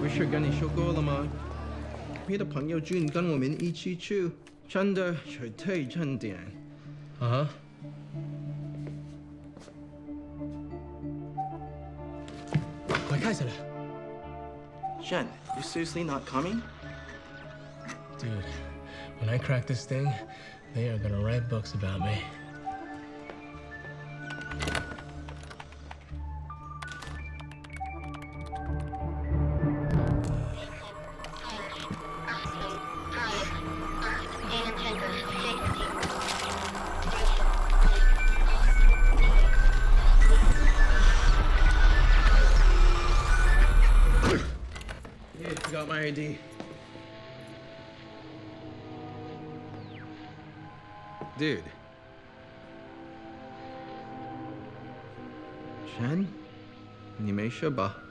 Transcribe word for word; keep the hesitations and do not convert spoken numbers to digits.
不是跟你说过了吗？你的朋友俊跟我们一起去，真的是太正点。啊？快开始了。Jen, you seriously not coming? Dude, when I crack this thing, they are gonna write books about me. Yeah, I got my I D. Dude. Jen? 你没事吧？